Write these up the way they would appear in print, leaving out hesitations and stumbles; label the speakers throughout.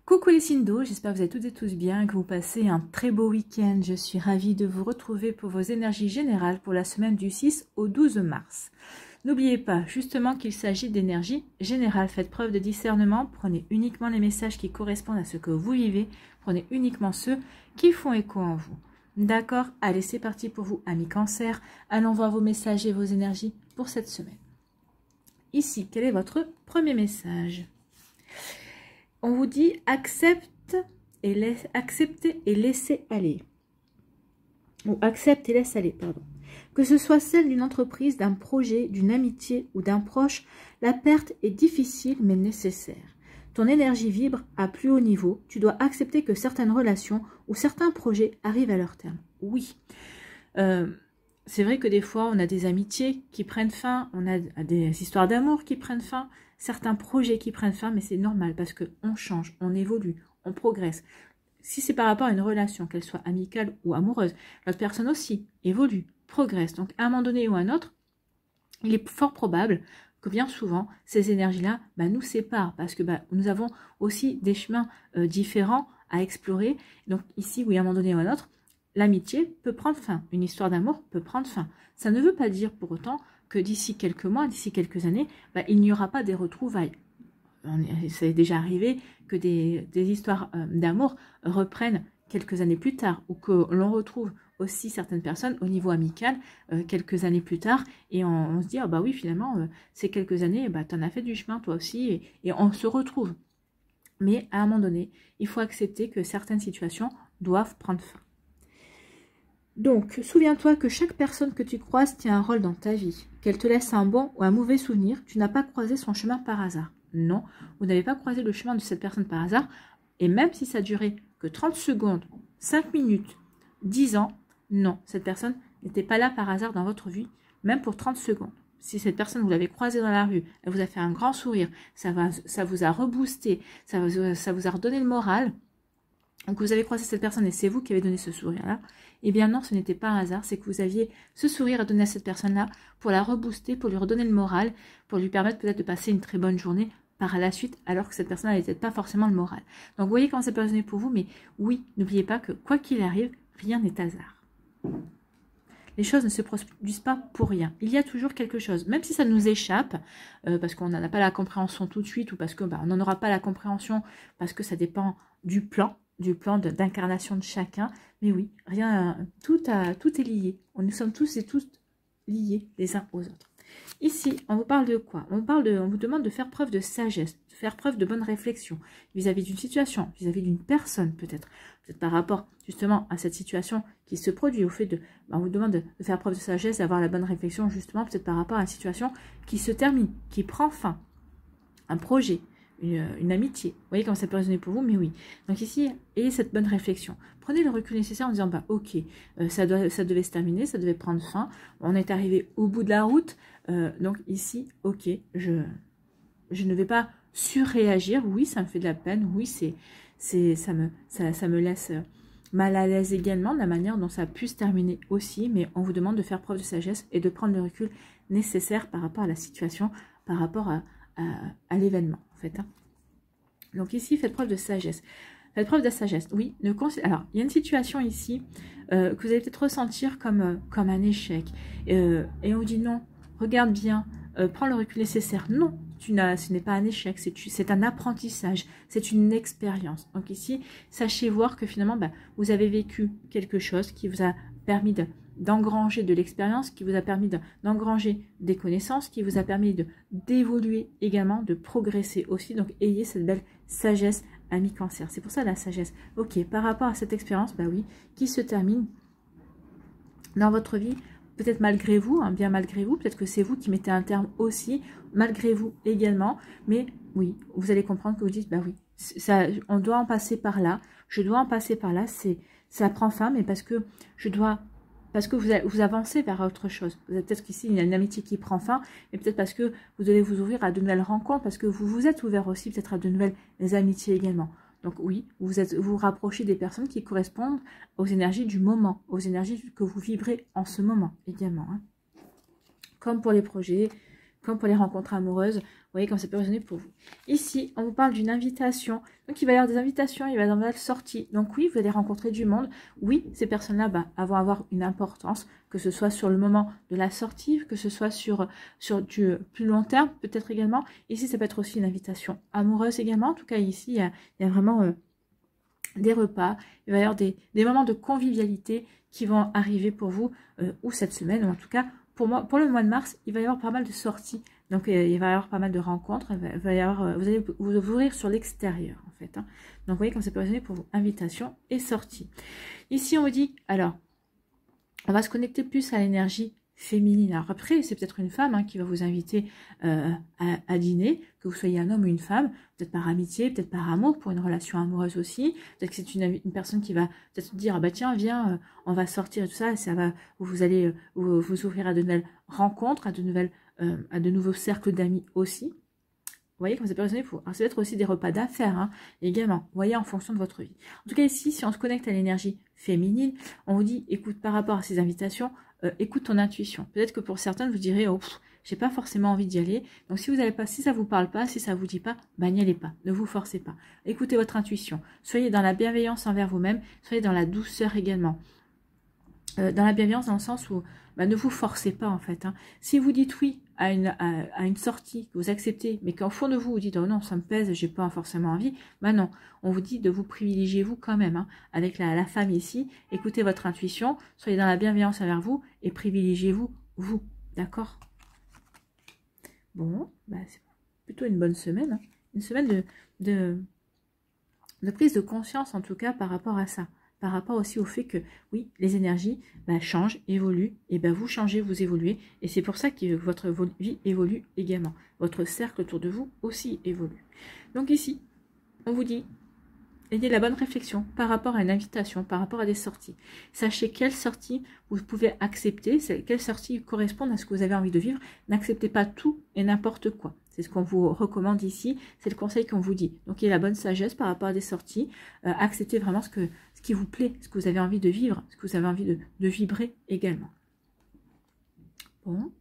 Speaker 1: Coucou les signes d'eau, j'espère que vous allez toutes et tous bien, que vous passez un très beau week-end. Je suis ravie de vous retrouver pour vos énergies générales pour la semaine du 6 au 12 mars. N'oubliez pas justement qu'il s'agit d'énergie générale. Faites preuve de discernement, prenez uniquement les messages qui correspondent à ce que vous vivez, prenez uniquement ceux qui font écho en vous. D'accord? Allez, c'est parti pour vous, amis Cancer. Allons voir vos messages et vos énergies pour cette semaine. Ici, quel est votre premier message? On vous dit acceptez et laissez aller. Ou accepte et laisse aller, pardon. Que ce soit celle d'une entreprise, d'un projet, d'une amitié ou d'un proche, la perte est difficile mais nécessaire. Ton énergie vibre à plus haut niveau. Tu dois accepter que certaines relations ou certains projets arrivent à leur terme. Oui. C'est vrai que des fois, on a des amitiés qui prennent fin, on a des histoires d'amour qui prennent fin, certains projets qui prennent fin, mais c'est normal parce qu'on change, on évolue, on progresse. Si c'est par rapport à une relation, qu'elle soit amicale ou amoureuse, l'autre personne aussi évolue, progresse. Donc, à un moment donné ou à un autre, il est fort probable que bien souvent, ces énergies-là nous séparent parce que nous avons aussi des chemins différents à explorer. Donc, ici, oui, à un moment donné ou à un autre, l'amitié peut prendre fin, une histoire d'amour peut prendre fin. Ça ne veut pas dire pour autant que d'ici quelques mois, d'ici quelques années, il n'y aura pas des retrouvailles. C'est déjà arrivé que des histoires d'amour reprennent quelques années plus tard ou que l'on retrouve aussi certaines personnes au niveau amical quelques années plus tard et on se dit, ah bah oui, finalement, ces quelques années, tu en as fait du chemin toi aussi et on se retrouve. Mais à un moment donné, il faut accepter que certaines situations doivent prendre fin. Donc, souviens-toi que chaque personne que tu croises tient un rôle dans ta vie. Qu'elle te laisse un bon ou un mauvais souvenir, tu n'as pas croisé son chemin par hasard. Non, vous n'avez pas croisé le chemin de cette personne par hasard. Et même si ça durait que 30 secondes, 5 minutes, 10 ans, non, cette personne n'était pas là par hasard dans votre vie, même pour 30 secondes. Si cette personne, vous l'avez croisée dans la rue, elle vous a fait un grand sourire, ça vous a reboosté, ça vous a redonné le moral. Donc vous avez croisé cette personne et c'est vous qui avez donné ce sourire-là. Eh bien non, ce n'était pas un hasard, c'est que vous aviez ce sourire à donner à cette personne-là pour la rebooster, pour lui redonner le moral, pour lui permettre peut-être de passer une très bonne journée par la suite, alors que cette personne n'avait peut-être pas forcément le moral. Donc vous voyez comment ça peut résonner pour vous, mais oui, n'oubliez pas que quoi qu'il arrive, rien n'est hasard. Les choses ne se produisent pas pour rien. Il y a toujours quelque chose, même si ça nous échappe, parce qu'on n'en a pas la compréhension tout de suite, ou parce que on n'en aura pas la compréhension, parce que ça dépend du plan d'incarnation de chacun. Mais oui, tout est lié. Nous sommes tous et toutes liés les uns aux autres. Ici, on vous parle de quoi? On vous demande de faire preuve de sagesse, de faire preuve de bonne réflexion vis-à-vis d'une situation, vis-à-vis d'une personne peut-être par rapport justement à cette situation qui se produit, au fait de, on vous demande de faire preuve de sagesse, d'avoir la bonne réflexion justement peut-être par rapport à une situation qui se termine, qui prend fin, un projet, une amitié. Vous voyez comment ça peut résonner pour vous, mais oui. Donc ici, ayez cette bonne réflexion. Prenez le recul nécessaire en disant, ok, ça devait se terminer, ça devait prendre fin, on est arrivé au bout de la route, donc ici, ok, je ne vais pas surréagir, oui, ça me fait de la peine, oui, ça me laisse mal à l'aise également, de la manière dont ça a pu se terminer aussi, mais on vous demande de faire preuve de sagesse et de prendre le recul nécessaire par rapport à la situation, par rapport à l'événement, en fait. Donc ici, faites preuve de sagesse. Faites preuve de sagesse, oui. Alors, il y a une situation ici que vous allez peut-être ressentir comme un échec. Et on vous dit non, regarde bien, prends le recul nécessaire. Non, ce n'est pas un échec, c'est un apprentissage, c'est une expérience. Donc ici, sachez voir que finalement, vous avez vécu quelque chose qui vous a permis d'engranger de l'expérience, qui vous a permis d'engranger des connaissances, qui vous a permis d'évoluer également, de progresser aussi. Donc, ayez cette belle sagesse, ami Cancer. C'est pour ça la sagesse. Ok, par rapport à cette expérience, oui, qui se termine dans votre vie, peut-être malgré vous, bien malgré vous, peut-être que c'est vous qui mettez un terme aussi, malgré vous également, mais oui, vous allez comprendre que vous dites, oui, on doit en passer par là, je dois en passer par là, ça prend fin, mais parce que vous avancez vers autre chose. Peut-être qu'ici, il y a une amitié qui prend fin, mais peut-être parce que vous devez vous ouvrir à de nouvelles rencontres, parce que vous vous êtes ouvert aussi peut-être à de nouvelles amitiés également. Donc oui, vous rapprochez des personnes qui correspondent aux énergies du moment, aux énergies que vous vibrez en ce moment également. Comme pour les projets, comme pour les rencontres amoureuses, voyez comme ça peut résonner pour vous. Ici, on vous parle d'une invitation. Donc, il va y avoir des invitations, il va y avoir des sorties. Donc, oui, vous allez rencontrer du monde. Oui, ces personnes-là vont avoir une importance, que ce soit sur le moment de la sortie, que ce soit sur du plus long terme, peut-être également. Ici, ça peut être aussi une invitation amoureuse également. En tout cas, ici, il y a vraiment des repas. Il va y avoir des moments de convivialité qui vont arriver pour vous, ou cette semaine, ou en tout cas, pour moi, pour le mois de mars, il va y avoir pas mal de sorties. Donc, il va y avoir pas mal de rencontres. Il va y avoir, vous allez vous ouvrir sur l'extérieur, en fait. Hein. Donc, vous voyez comme ça peut résonner pour vous. Invitation et sortie. Ici, on vous dit, alors, on va se connecter plus à l'énergie féminine. Alors après, c'est peut-être une femme qui va vous inviter à dîner, que vous soyez un homme ou une femme, peut-être par amitié, peut-être par amour, pour une relation amoureuse aussi. Peut-être que c'est une personne qui va peut-être dire, ah bah tiens, viens, on va sortir et tout ça, et ça va, vous allez vous ouvrir à de nouvelles rencontres, à de nouveaux cercles d'amis aussi. Vous voyez comme ça peut résonner pour vous. Alors, ça peut être aussi des repas d'affaires, également. Vous voyez, en fonction de votre vie. En tout cas, ici, si on se connecte à l'énergie féminine, on vous dit, écoute, par rapport à ces invitations, écoute ton intuition. Peut-être que pour certains, vous direz, oh, j'ai pas forcément envie d'y aller. Donc, si vous n'allez pas, si ça vous parle pas, si ça vous dit pas, n'y allez pas. Ne vous forcez pas. Écoutez votre intuition. Soyez dans la bienveillance envers vous-même. Soyez dans la douceur également. Dans la bienveillance, dans le sens où ne vous forcez pas, en fait. Si vous dites oui à une sortie, que vous acceptez, mais qu'au fond de vous, vous dites, oh non, ça me pèse, j'ai pas forcément envie, non, on vous dit de vous privilégier vous quand même, avec la femme ici, écoutez votre intuition, soyez dans la bienveillance envers vous, et privilégiez-vous, vous, d'accord? Bon, c'est plutôt une bonne semaine, une semaine de prise de conscience, en tout cas, par rapport à ça. Par rapport aussi au fait que, oui, les énergies changent, évoluent, et vous changez, vous évoluez, et c'est pour ça que votre vie évolue également. Votre cercle autour de vous aussi évolue. Donc ici, on vous dit, ayez la bonne réflexion par rapport à une invitation, par rapport à des sorties. Sachez quelles sorties vous pouvez accepter, quelles sorties correspondent à ce que vous avez envie de vivre. N'acceptez pas tout et n'importe quoi. C'est ce qu'on vous recommande ici, c'est le conseil qu'on vous dit. Donc, il y a la bonne sagesse par rapport à des sorties. Acceptez vraiment ce qui vous plaît, ce que vous avez envie de vivre, ce que vous avez envie de vibrer également. Bon.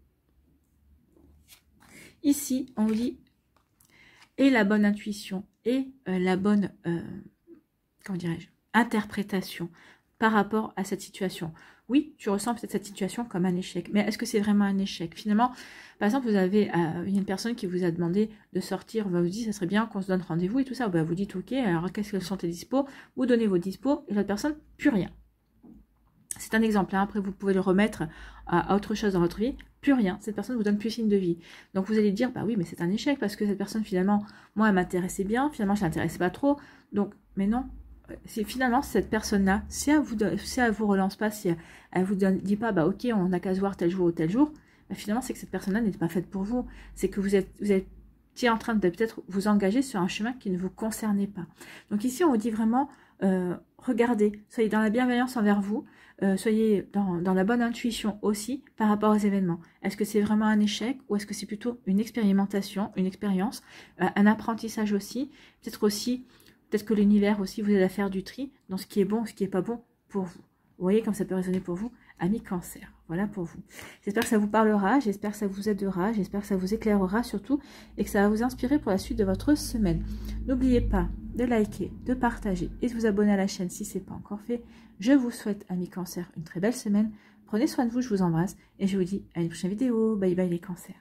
Speaker 1: Ici, on vous dit, et la bonne intuition, et la bonne, comment dirais-je, interprétation par rapport à cette situation. Oui, tu ressens peut-être cette situation comme un échec, mais est-ce que c'est vraiment un échec? Finalement, par exemple, vous avez une personne qui vous a demandé de sortir, vous dit, ça serait bien qu'on se donne rendez-vous et tout ça, vous dites, ok, alors qu'est-ce qu'elles sont tes dispos? Vous donnez vos dispos, et l'autre personne, plus rien. C'est un exemple, après vous pouvez le remettre à autre chose dans votre vie, plus rien, cette personne vous donne plus signe de vie. Donc vous allez dire, oui, mais c'est un échec, parce que cette personne, finalement, moi, elle m'intéressait bien, finalement, je ne l'intéressais pas trop, donc, mais non. Finalement, cette personne-là, si elle vous relance pas, si elle vous dit pas, ok, on n'a qu'à se voir tel jour ou tel jour, finalement, c'est que cette personne-là n'est pas faite pour vous. C'est que vous êtes en train de peut-être vous engager sur un chemin qui ne vous concernait pas. Donc ici, on vous dit vraiment, regardez, soyez dans la bienveillance envers vous, soyez dans la bonne intuition aussi par rapport aux événements. Est-ce que c'est vraiment un échec ou est-ce que c'est plutôt une expérimentation, une expérience, un apprentissage aussi, peut-être que l'univers aussi vous aide à faire du tri dans ce qui est bon, ce qui n'est pas bon pour vous. Vous voyez comme ça peut résonner pour vous, amis cancer. Voilà pour vous. J'espère que ça vous parlera, j'espère que ça vous aidera, j'espère que ça vous éclairera surtout et que ça va vous inspirer pour la suite de votre semaine. N'oubliez pas de liker, de partager et de vous abonner à la chaîne si ce n'est pas encore fait. Je vous souhaite, amis cancer, une très belle semaine. Prenez soin de vous, je vous embrasse et je vous dis à une prochaine vidéo. Bye bye les cancers.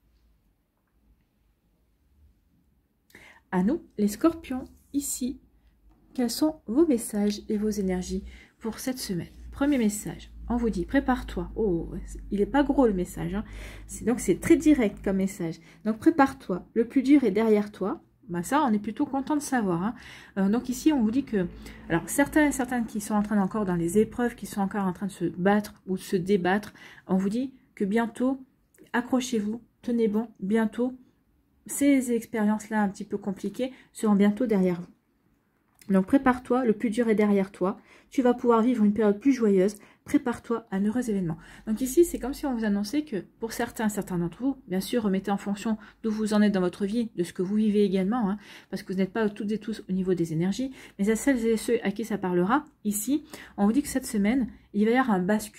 Speaker 1: À nous, les scorpions. Ici, quels sont vos messages et vos énergies pour cette semaine? Premier message, on vous dit prépare-toi. Oh, il n'est pas gros le message, donc c'est très direct comme message. Donc prépare-toi, le plus dur est derrière toi. Ça, on est plutôt content de savoir. Donc ici, on vous dit que, alors certains et certaines qui sont en train encore dans les épreuves, qui sont encore en train de se battre ou de se débattre, on vous dit que bientôt, accrochez-vous, tenez bon, bientôt, ces expériences-là un petit peu compliquées seront bientôt derrière vous. Donc prépare-toi, le plus dur est derrière toi. Tu vas pouvoir vivre une période plus joyeuse. Prépare-toi à un heureux événement. Donc ici, c'est comme si on vous annonçait que pour certains d'entre vous, bien sûr, remettez en fonction d'où vous en êtes dans votre vie, de ce que vous vivez également, parce que vous n'êtes pas toutes et tous au niveau des énergies, mais à celles et ceux à qui ça parlera, ici, on vous dit que cette semaine, il va y avoir un basculement.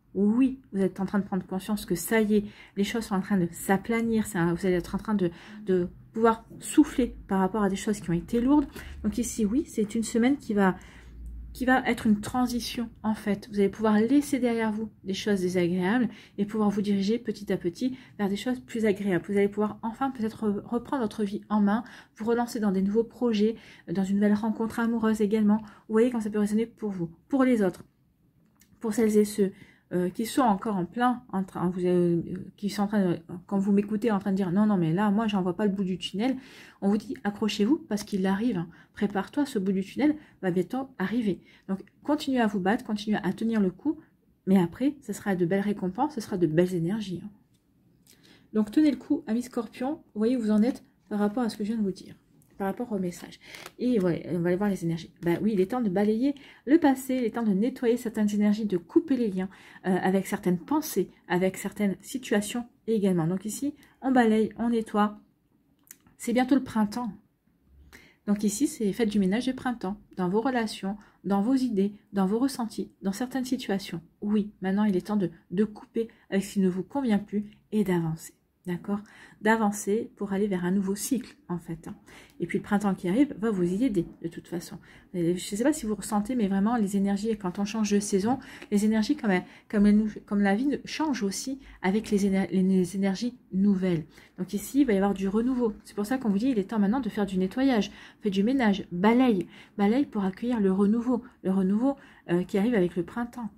Speaker 1: Oui, vous êtes en train de prendre conscience que ça y est, les choses sont en train de s'aplanir, vous allez être en train de pouvoir souffler par rapport à des choses qui ont été lourdes. Donc ici, oui, c'est une semaine qui va être une transition en fait. Vous allez pouvoir laisser derrière vous des choses désagréables et pouvoir vous diriger petit à petit vers des choses plus agréables. Vous allez pouvoir enfin peut-être reprendre votre vie en main, vous relancer dans des nouveaux projets, dans une nouvelle rencontre amoureuse également. Vous voyez quand ça peut résonner pour vous, pour les autres, pour celles et ceux qui sont encore en plein, qui sont en train de, quand vous m'écoutez, en train de dire non, mais là, moi, j'en vois pas le bout du tunnel. On vous dit accrochez-vous parce qu'il arrive. Prépare-toi, ce bout du tunnel va bientôt arriver. Donc, continuez à vous battre, continuez à tenir le coup, mais après, ce sera de belles récompenses, ce sera de belles énergies. Donc, tenez le coup, amis Scorpions. Vous voyez où vous en êtes par rapport à ce que je viens de vous dire, par rapport au message. Et voilà, on va aller voir les énergies. Ben oui, il est temps de balayer le passé, il est temps de nettoyer certaines énergies, de couper les liens avec certaines pensées, avec certaines situations également. Donc ici, on balaye, on nettoie. C'est bientôt le printemps. Donc ici, c'est faites du ménage de printemps, dans vos relations, dans vos idées, dans vos ressentis, dans certaines situations. Oui, maintenant, il est temps de couper avec ce qui ne vous convient plus et d'avancer. D'accord, d'avancer pour aller vers un nouveau cycle en fait. Et puis le printemps qui arrive va vous y aider de toute façon. Je ne sais pas si vous ressentez, mais vraiment les énergies, quand on change de saison, les énergies comme la vie change aussi avec les énergies nouvelles. Donc ici, il va y avoir du renouveau. C'est pour ça qu'on vous dit, il est temps maintenant de faire du nettoyage, faites du ménage, balaye pour accueillir le renouveau qui arrive avec le printemps.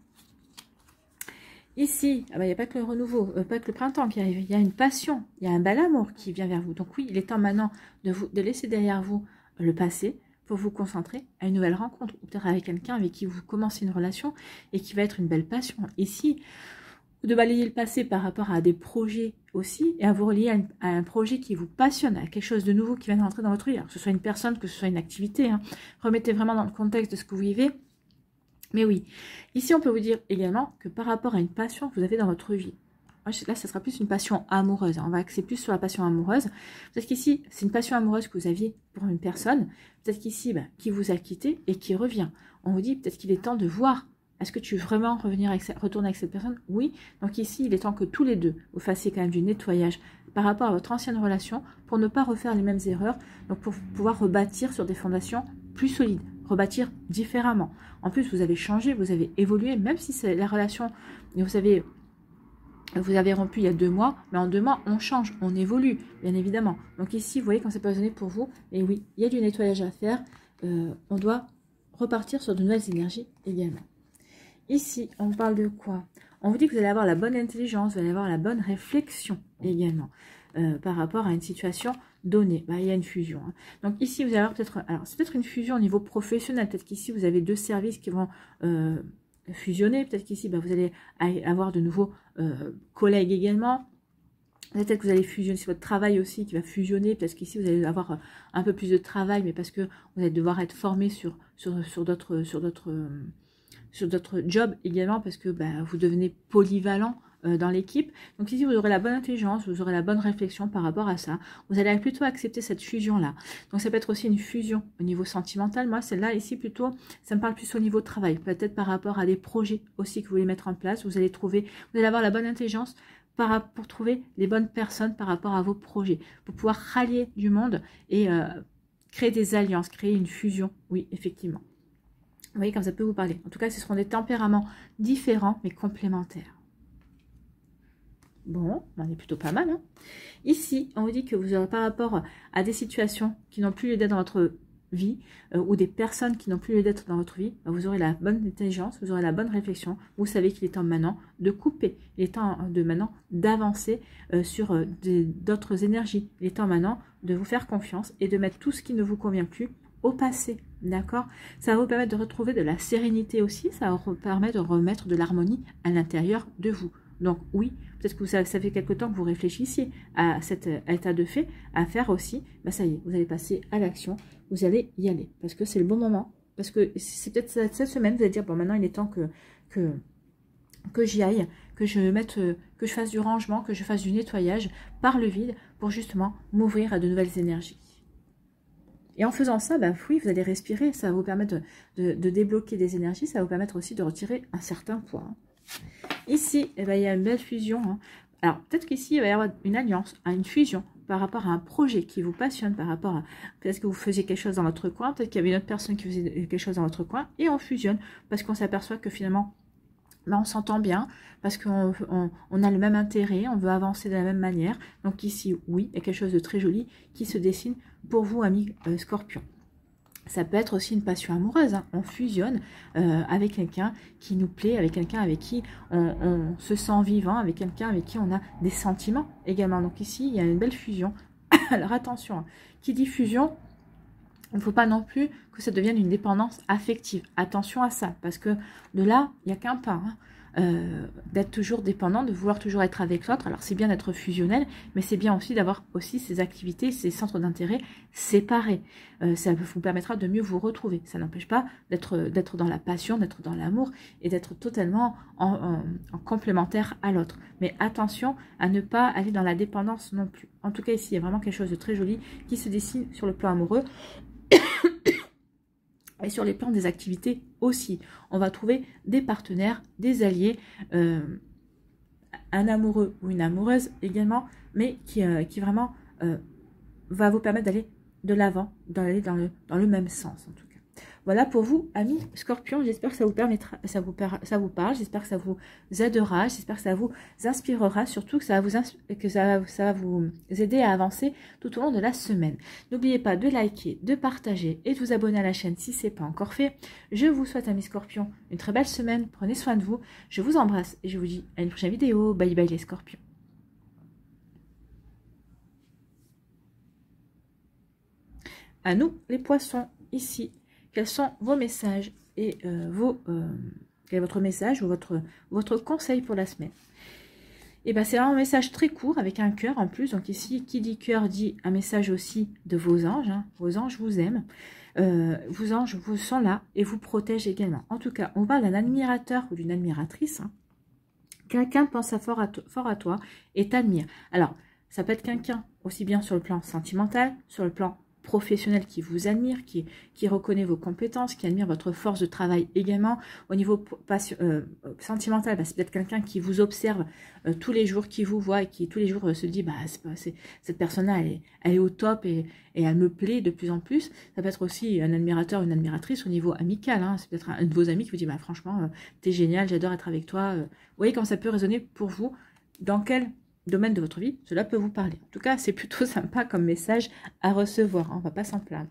Speaker 1: Ici, il n'y a pas que le renouveau, pas que le printemps qui arrive, il y a une passion, il y a un bel amour qui vient vers vous. Donc oui, il est temps maintenant de laisser derrière vous le passé pour vous concentrer à une nouvelle rencontre, ou peut-être avec quelqu'un avec qui vous commencez une relation et qui va être une belle passion. Ici, de balayer le passé par rapport à des projets aussi et à vous relier à un projet qui vous passionne, à quelque chose de nouveau qui vient de rentrer dans votre vie, alors que ce soit une personne, que ce soit une activité. Remettez vraiment dans le contexte de ce que vous vivez. Mais oui, ici on peut vous dire également que par rapport à une passion que vous avez dans votre vie, là ça sera plus une passion amoureuse, on va axer plus sur la passion amoureuse, peut-être qu'ici c'est une passion amoureuse que vous aviez pour une personne, peut-être qu'ici qui vous a quitté et qui revient, on vous dit peut-être qu'il est temps de voir, est-ce que tu veux vraiment retourner avec cette personne? Oui, donc ici il est temps que tous les deux vous fassiez quand même du nettoyage par rapport à votre ancienne relation pour ne pas refaire les mêmes erreurs, donc pour pouvoir rebâtir sur des fondations plus solides, rebâtir différemment. En plus, vous avez changé, vous avez évolué, même si c'est la relation, vous avez rompu il y a 2 mois, mais en 2 mois, on change, on évolue, bien évidemment. Donc ici, vous voyez quand c'est pas résonné pour vous, et oui, il y a du nettoyage à faire, on doit repartir sur de nouvelles énergies également. Ici, on vous parle de quoi? On vous dit que vous allez avoir la bonne intelligence, vous allez avoir la bonne réflexion également. Par rapport à une situation donnée. Il y a une fusion. Donc ici, vous allez avoir peut-être... Alors, c'est peut-être une fusion au niveau professionnel. Peut-être qu'ici, vous avez 2 services qui vont fusionner. Peut-être qu'ici, vous allez avoir de nouveaux collègues également. Peut-être que vous allez fusionner, c'est votre travail aussi qui va fusionner. Peut-être qu'ici, vous allez avoir un peu plus de travail, mais parce que vous allez devoir être formé sur d'autres jobs également, parce que vous devenez polyvalent dans l'équipe. Donc ici, vous aurez la bonne intelligence, vous aurez la bonne réflexion par rapport à ça. Vous allez plutôt accepter cette fusion-là. Donc ça peut être aussi une fusion au niveau sentimental. Moi, celle-là, ici, plutôt, ça me parle plus au niveau travail. Peut-être par rapport à des projets aussi que vous voulez mettre en place. Vous allez avoir la bonne intelligence pour trouver les bonnes personnes par rapport à vos projets. Pour pouvoir rallier du monde et créer des alliances, créer une fusion. Oui, effectivement. Vous voyez, comme ça peut vous parler. En tout cas, ce seront des tempéraments différents, mais complémentaires. Bon, on est plutôt pas mal. Ici, on vous dit que vous aurez par rapport à des situations qui n'ont plus lieu d'être dans votre vie, ou des personnes qui n'ont plus lieu d'être dans votre vie, vous aurez la bonne intelligence, vous aurez la bonne réflexion. Vous savez qu'il est temps maintenant de couper. Il est temps de maintenant d'avancer sur d'autres énergies. Il est temps maintenant de vous faire confiance et de mettre tout ce qui ne vous convient plus au passé, d'accord? Ça va vous permettre de retrouver de la sérénité aussi, ça va vous permettre de remettre de l'harmonie à l'intérieur de vous. Donc oui, peut-être que ça fait quelque temps que vous réfléchissiez à cet état de fait, à faire aussi, ça y est, vous allez passer à l'action, vous allez y aller, parce que c'est le bon moment, parce que c'est peut-être cette semaine, vous allez dire, bon maintenant il est temps que j'y aille, que je fasse du rangement, que je fasse du nettoyage par le vide, pour justement m'ouvrir à de nouvelles énergies. Et en faisant ça, oui, vous allez respirer, ça va vous permettre de débloquer des énergies, ça va vous permettre aussi de retirer un certain poids. Ici, eh ben, il y a une belle fusion. Hein. Alors, peut-être qu'ici, il va y avoir une alliance, une fusion par rapport à un projet qui vous passionne, par rapport à peut-être que vous faisiez quelque chose dans votre coin, peut-être qu'il y avait une autre personne qui faisait quelque chose dans votre coin, et on fusionne parce qu'on s'aperçoit que finalement, ben, on s'entend bien, parce qu'on on a le même intérêt, on veut avancer de la même manière. Donc ici, oui, il y a quelque chose de très joli qui se dessine pour vous, amis Scorpion. Ça peut être aussi une passion amoureuse, hein. On fusionne avec quelqu'un qui nous plaît, avec quelqu'un avec qui on se sent vivant, avec quelqu'un avec qui on a des sentiments également. Donc ici, il y a une belle fusion. Alors attention, hein, qui dit fusion, il ne faut pas non plus que ça devienne une dépendance affective. Attention à ça, parce que de là, il n'y a qu'un pas. Hein. D'être toujours dépendant, de vouloir toujours être avec l'autre. Alors c'est bien d'être fusionnel, mais c'est bien aussi d'avoir aussi ses activités, ses centres d'intérêt séparés. Ça vous permettra de mieux vous retrouver. Ça n'empêche pas d'être dans la passion, d'être dans l'amour et d'être totalement en complémentaire à l'autre. Mais attention à ne pas aller dans la dépendance non plus. En tout cas ici, il y a vraiment quelque chose de très joli qui se dessine sur le plan amoureux. Et sur les plans des activités aussi, on va trouver des partenaires, des alliés, un amoureux ou une amoureuse également, mais qui vraiment va vous permettre d'aller de l'avant, d'aller dans le même sens en tout cas. Voilà pour vous, amis Scorpion. J'espère que ça vous permettra, ça vous parle. J'espère que ça vous aidera. J'espère que ça vous inspirera. Surtout que ça va vous aider à avancer tout au long de la semaine. N'oubliez pas de liker, de partager et de vous abonner à la chaîne si ce n'est pas encore fait. Je vous souhaite, amis Scorpion, une très belle semaine. Prenez soin de vous. Je vous embrasse et je vous dis à une prochaine vidéo. Bye bye les Scorpions. À nous, les poissons, ici. Quels sont vos messages et quel est votre message ou votre conseil pour la semaine? Et bien, c'est un message très court avec un cœur en plus. Donc ici, qui dit cœur dit un message aussi de vos anges. Hein. Vos anges vous aiment. Vos anges vous sont là et vous protègent également. En tout cas, on parle d'un admirateur ou d'une admiratrice. Hein. Quelqu'un pense fort à toi et t'admire. Alors, ça peut être quelqu'un aussi bien sur le plan sentimental, sur le plan professionnel qui vous admire, qui reconnaît vos compétences, qui admire votre force de travail également. Au niveau sentimental, bah, c'est peut-être quelqu'un qui vous observe tous les jours, qui vous voit et qui tous les jours se dit bah, cette personne-là, elle est au top et elle me plaît de plus en plus. Ça peut être aussi un admirateur, une admiratrice au niveau amical. Hein. C'est peut-être un de vos amis qui vous dit bah, franchement, t'es génial, j'adore être avec toi. Vous voyez comment ça peut résonner pour vous, dans quel domaine de votre vie, cela peut vous parler. En tout cas, c'est plutôt sympa comme message à recevoir. Hein, on va pas s'en plaindre.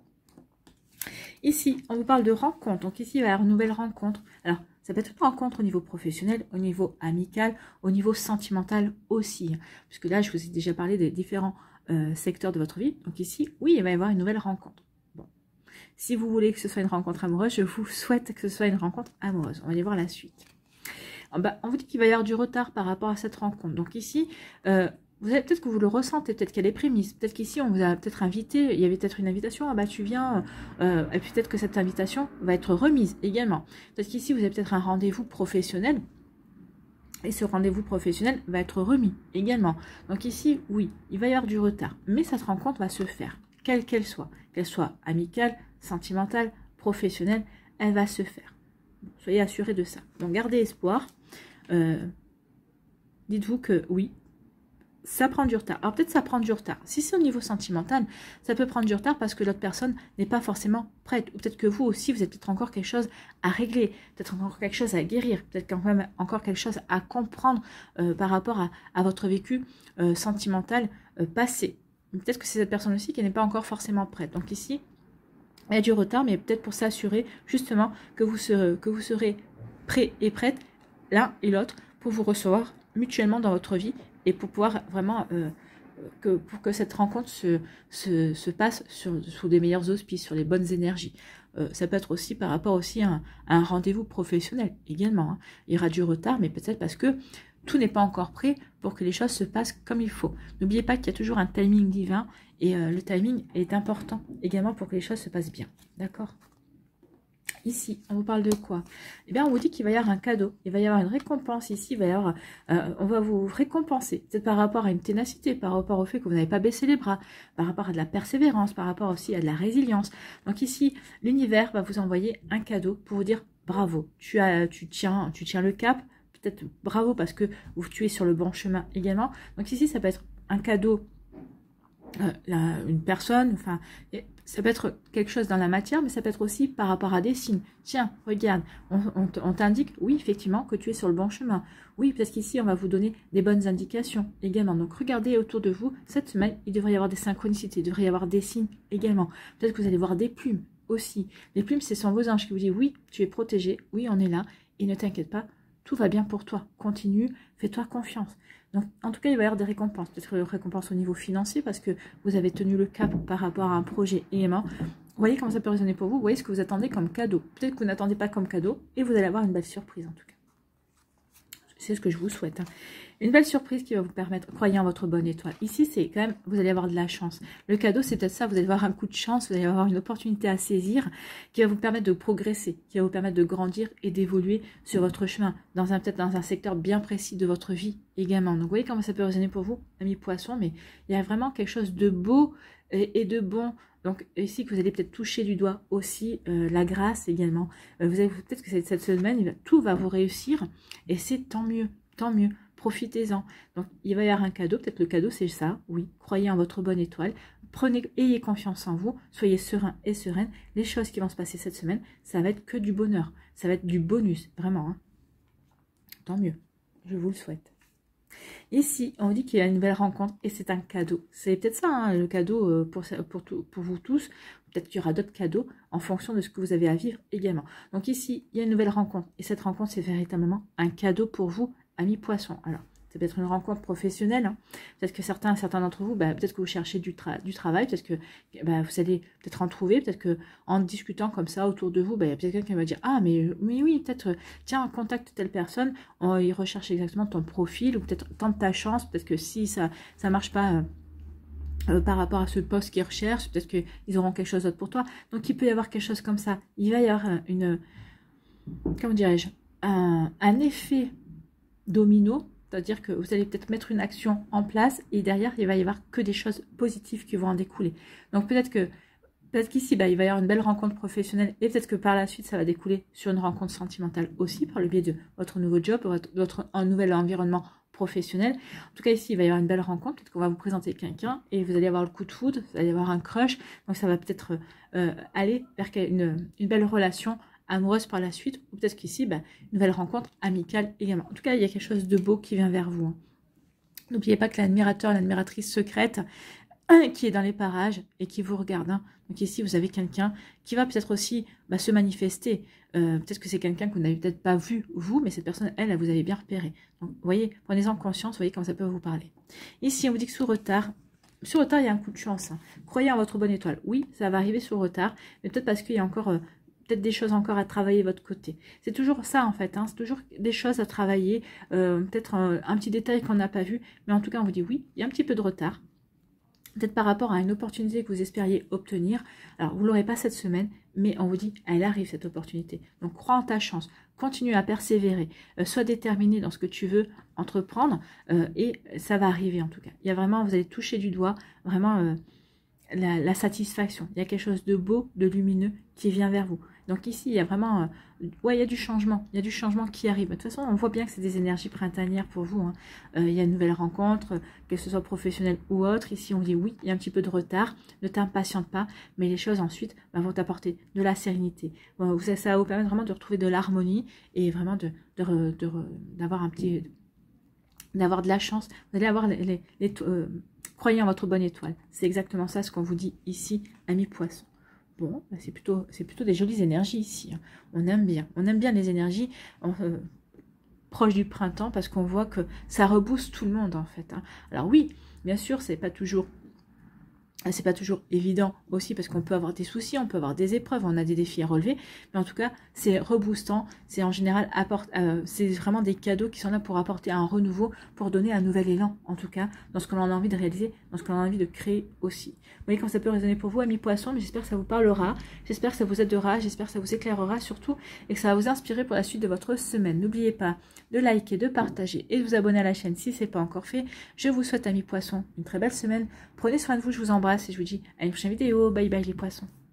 Speaker 1: Ici, on vous parle de rencontre. Donc ici, il va y avoir une nouvelle rencontre. Alors, ça peut être une rencontre au niveau professionnel, au niveau amical, au niveau sentimental aussi. Puisque là, je vous ai déjà parlé des différents secteurs de votre vie. Donc ici, oui, il va y avoir une nouvelle rencontre. Bon. Si vous voulez que ce soit une rencontre amoureuse, je vous souhaite que ce soit une rencontre amoureuse. On va aller voir la suite. On vous dit qu'il va y avoir du retard par rapport à cette rencontre. Donc ici, vous avez peut-être que vous le ressentez, peut-être qu'elle est prémise. Peut-être qu'ici, on vous a peut-être invité, il y avait peut-être une invitation, ah bah tu viens, et peut-être que cette invitation va être remise également. Peut-être qu'ici, vous avez peut-être un rendez-vous professionnel, et ce rendez-vous professionnel va être remis également. Donc ici, oui, il va y avoir du retard. Mais cette rencontre va se faire, quelle qu'elle soit amicale, sentimentale, professionnelle, elle va se faire. Soyez assurés de ça. Donc gardez espoir. Dites-vous que oui, ça prend du retard. Alors peut-être ça prend du retard. Si c'est au niveau sentimental, ça peut prendre du retard parce que l'autre personne n'est pas forcément prête. Ou peut-être que vous aussi, vous avez peut-être encore quelque chose à régler, peut-être encore quelque chose à guérir, peut-être quand même encore quelque chose à comprendre par rapport à votre vécu sentimental passé. Peut-être que c'est cette personne aussi qui n'est pas encore forcément prête. Donc ici, il y a du retard, mais peut-être pour s'assurer justement que vous serez prêt et prête l'un et l'autre pour vous recevoir mutuellement dans votre vie et pour pouvoir vraiment pour que cette rencontre se passe sous des meilleurs auspices, sur les bonnes énergies. Ça peut être aussi par rapport aussi à un rendez-vous professionnel également. Hein. Il y aura du retard, mais peut-être parce que tout n'est pas encore prêt pour que les choses se passent comme il faut. N'oubliez pas qu'il y a toujours un timing divin et le timing est important également pour que les choses se passent bien. D'accord ? Ici, on vous parle de quoi? Eh bien, on vous dit qu'il va y avoir un cadeau, il va y avoir une récompense ici, il va y avoir, on va vous récompenser, peut-être par rapport à une ténacité, par rapport au fait que vous n'avez pas baissé les bras, par rapport à de la persévérance, par rapport aussi à de la résilience. Donc ici, l'univers va vous envoyer un cadeau pour vous dire bravo, tu tiens le cap, peut-être bravo parce que tu es sur le bon chemin également. Donc ici, ça peut être un cadeau, une personne, enfin, ça peut être quelque chose dans la matière, mais ça peut être aussi par rapport à des signes. Tiens, regarde, on t'indique, oui, effectivement, que tu es sur le bon chemin. Oui, parce qu'ici, on va vous donner des bonnes indications également. Donc, regardez autour de vous. Cette semaine, il devrait y avoir des synchronicités, il devrait y avoir des signes également. Peut-être que vous allez voir des plumes aussi. Les plumes, ce sont vos anges qui vous disent, oui, tu es protégé, oui, on est là, et ne t'inquiète pas, tout va bien pour toi. Continue, fais-toi confiance. Donc, en tout cas, il va y avoir des récompenses. Peut-être des récompenses au niveau financier parce que vous avez tenu le cap par rapport à un projet également. Vous voyez comment ça peut résonner pour vous. Vous voyez ce que vous attendez comme cadeau. Peut-être que vous n'attendez pas comme cadeau et vous allez avoir une belle surprise en tout cas. C'est ce que je vous souhaite. Hein. Une belle surprise qui va vous permettre, croyez en votre bonne étoile. Ici, c'est quand même, vous allez avoir de la chance. Le cadeau, c'est peut-être ça, vous allez avoir un coup de chance, vous allez avoir une opportunité à saisir qui va vous permettre de progresser, qui va vous permettre de grandir et d'évoluer sur votre chemin, peut-être dans un secteur bien précis de votre vie également. Donc, vous voyez comment ça peut résonner pour vous, amis poissons, mais il y a vraiment quelque chose de beau et de bon. Donc, ici, que vous allez peut-être toucher du doigt aussi la grâce également. Vous avez peut-être que cette semaine, tout va vous réussir et c'est tant mieux, tant mieux. Profitez-en. Donc, il va y avoir un cadeau. Peut-être le cadeau, c'est ça. Oui, croyez en votre bonne étoile. Ayez confiance en vous. Soyez serein et sereine. Les choses qui vont se passer cette semaine, ça va être que du bonheur. Ça va être du bonus, vraiment. Hein. Tant mieux. Je vous le souhaite. Ici, on vous dit qu'il y a une nouvelle rencontre et c'est un cadeau. C'est peut-être ça, hein, le cadeau pour vous tous. Peut-être qu'il y aura d'autres cadeaux en fonction de ce que vous avez à vivre également. Donc ici, il y a une nouvelle rencontre. Et cette rencontre, c'est véritablement un cadeau pour vous, amis poissons. Alors, ça peut être une rencontre professionnelle. Hein. Peut-être que certains d'entre vous, peut-être que vous cherchez du travail, peut-être que vous allez peut-être en trouver, peut-être que en discutant comme ça autour de vous, il y a peut-être quelqu'un qui va dire « Ah, mais oui, peut-être, tiens, contacte telle personne, il recherche exactement ton profil, ou peut-être tente ta chance, peut-être que si ça ne marche pas... par rapport à ce poste qu'ils recherchent, peut-être qu'ils auront quelque chose d'autre pour toi. Donc, il peut y avoir quelque chose comme ça. Il va y avoir comment dirais-je, un effet domino, c'est-à-dire que vous allez peut-être mettre une action en place et derrière, il va y avoir que des choses positives qui vont en découler. Donc, peut-être qu'ici, il va y avoir une belle rencontre professionnelle et peut-être que par la suite, ça va découler sur une rencontre sentimentale aussi par le biais de votre nouveau job, un nouvel environnement professionnel. En tout cas, ici, il va y avoir une belle rencontre. Peut-être qu'on va vous présenter quelqu'un et vous allez avoir le coup de foudre, vous allez avoir un crush. Donc, ça va peut-être aller vers une belle relation amoureuse par la suite. Ou peut-être qu'ici, une nouvelle rencontre amicale également. En tout cas, il y a quelque chose de beau qui vient vers vous. Hein. N'oubliez pas que l'admirateur, l'admiratrice secrète qui est dans les parages et qui vous regarde. Hein. Donc ici, vous avez quelqu'un qui va peut-être aussi se manifester. Peut-être que c'est quelqu'un que vous n'avez peut-être pas vu, vous, mais cette personne, elle, vous avez bien repéré. Donc, vous voyez, prenez-en conscience, vous voyez comment ça peut vous parler. Ici, on vous dit que sous retard, il y a un coup de chance. Hein. Croyez en votre bonne étoile. Oui, ça va arriver sous retard, mais peut-être parce qu'il y a encore... peut-être des choses encore à travailler de votre côté. C'est toujours ça en fait, hein, c'est toujours des choses à travailler, peut-être un petit détail qu'on n'a pas vu, mais en tout cas on vous dit oui, il y a un petit peu de retard, peut-être par rapport à une opportunité que vous espériez obtenir. Alors vous ne l'aurez pas cette semaine, mais on vous dit elle arrive cette opportunité. Donc crois en ta chance, continue à persévérer, sois déterminé dans ce que tu veux entreprendre et ça va arriver en tout cas. Il y a vraiment, vous allez toucher du doigt, vraiment... La satisfaction, il y a quelque chose de beau, de lumineux qui vient vers vous. Donc ici, il y a vraiment, il y a du changement qui arrive. De toute façon, on voit bien que c'est des énergies printanières pour vous. Hein. Il y a une nouvelle rencontre, que ce soit professionnelle ou autre. Ici, on dit oui, il y a un petit peu de retard, ne t'impatiente pas, mais les choses ensuite vont t'apporter de la sérénité. Bon, ça va vous permettre vraiment de retrouver de l'harmonie et vraiment d'avoir d'avoir de la chance. Vous allez avoir croyez en votre bonne étoile. C'est exactement ça ce qu'on vous dit ici, amis poissons. Bon, c'est plutôt des jolies énergies ici. Hein. On aime bien les énergies proches du printemps parce qu'on voit que ça rebooste tout le monde en fait. Hein. Alors oui, bien sûr, c'est pas toujours évident aussi parce qu'on peut avoir des soucis, on peut avoir des épreuves, on a des défis à relever, mais en tout cas c'est reboostant, c'est en général c'est vraiment des cadeaux qui sont là pour apporter un renouveau, pour donner un nouvel élan en tout cas dans ce que l'on a envie de réaliser, dans ce que l'on a envie de créer aussi. Vous voyez comment ça peut résonner pour vous amis poissons, mais j'espère que ça vous parlera, j'espère que ça vous aidera, j'espère que ça vous éclairera surtout et que ça va vous inspirer pour la suite de votre semaine. N'oubliez pas de liker, de partager et de vous abonner à la chaîne si ce n'est pas encore fait. Je vous souhaite amis poissons une très belle semaine, prenez soin de vous, je vous embrasse et je vous dis à une prochaine vidéo. Bye bye les poissons.